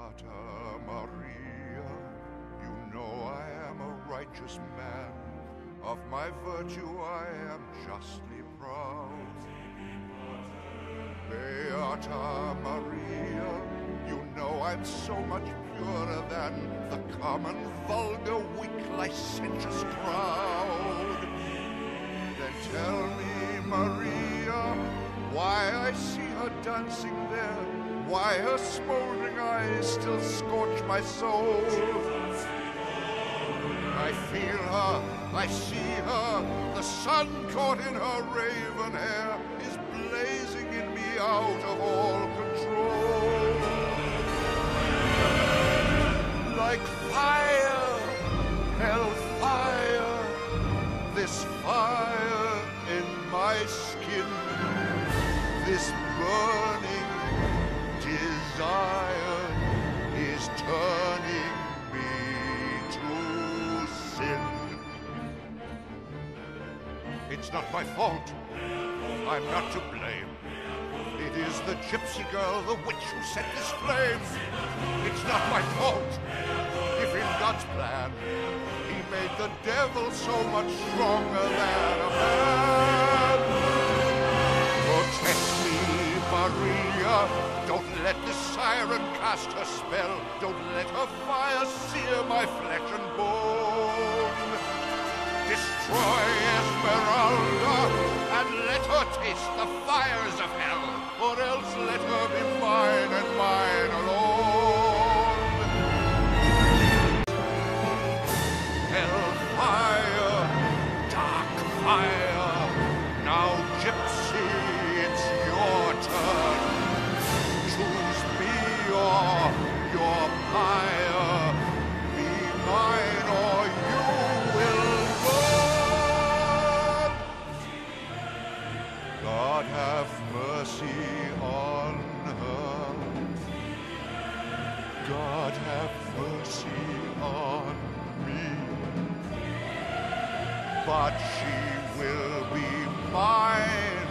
Beata Maria, you know I am a righteous man. Of my virtue I am justly proud. Beata Maria, you know I'm so much purer than the common, vulgar, weak, licentious crowd. Then tell me, Maria, why I see her dancing there, why her smoldering eyes still scorch my soul. I feel her, I see her, the sun caught in her raven hair is blazing in me out of all control. Like fire, hell fire, this fire in my skin, this burning desire is turning me to sin. It's not my fault. I'm not to blame. It is the gypsy girl, the witch, who set this flame. It's not my fault. If in God's plan he made the devil so much stronger than a man. Protect me, Maria. Don't let the siren cast her spell. Don't let her fire sear my flesh and bone. Destroy Esmeralda and let her taste the fires of hell, or else let her be mine and mine alone. Hellfire, dark fire, now gypsy, it's your turn. Choose me or your pyre, be mine or you will burn. God have mercy on her. God have mercy on me. But she will be mine